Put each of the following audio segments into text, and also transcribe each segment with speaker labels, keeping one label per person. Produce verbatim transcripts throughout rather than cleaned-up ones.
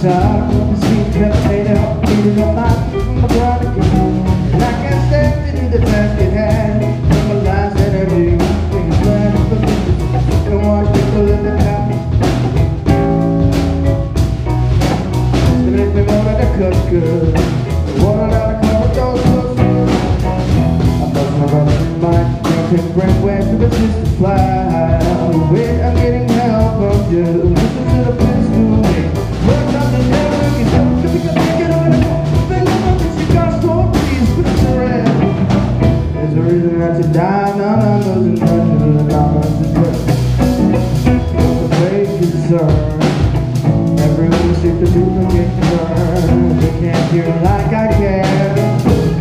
Speaker 1: top. The sweet pepper made out, eating up my brother again. And I can't stand to do the best it had. From my last energy, things glad for me. You don't want people in the town. They make me want to cook good. They want to cover those books. I bust my rubber in my can't bring where to the sister fly. Wait, I'm getting help from you. Listen to the place to me. Work on the devil, you don't pick up, pick it on the phone. Think about this, you got store, please put it around. There's a reason that you die, none of those and none of the dollars is good. Don't be fake concern. Everyone seems to duplicate turn. They can't hear like I can.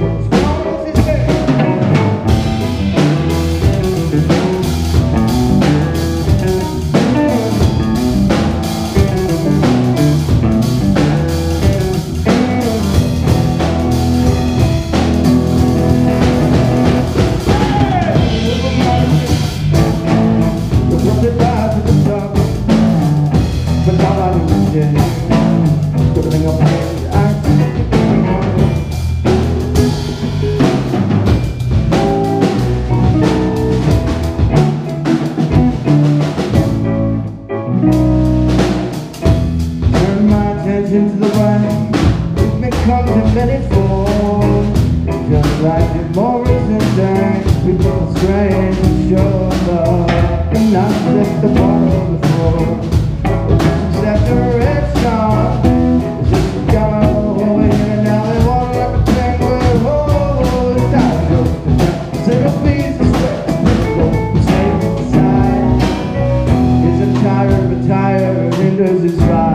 Speaker 1: Into the right, it may come in many forms. Just like the Morris and James, we both strange and show love, and not just the bottom of the floor. Just after the red star, it's just a go over here and now they walk like a penguin. Oh, it's time to go to the single piece of sweat. The same side is a tire, but tire hinders its ride.